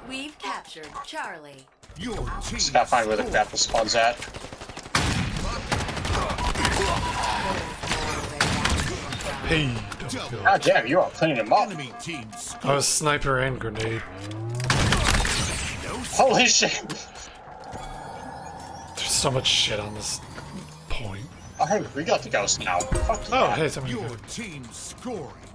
We've captured Charlie. Your team Just gotta find where the grapple spawn's at. Hey, don't go. God damn, you are cleaning them up. enemy team I was sniper and grenade. Holy shit! There's so much shit on this point. Oh, hey, we got the ghost now. Fuck Oh, yeah. hey, somebody. Your team scoring.